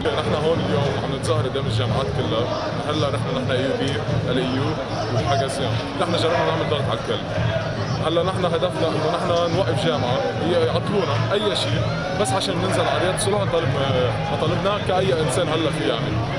نحن هون اليوم عم نتظاهر قدام الجامعات كلها. هلا نحن اي يو بي، الايو وحاجاسيان، نحن جربنا نعمل ضغط على الكل. هلا نحن هدفنا انه نحن نوقف جامعه يعطلونا اي شيء بس عشان ننزل على رياض صلح. طالبنا كاي انسان هلا في يعمل.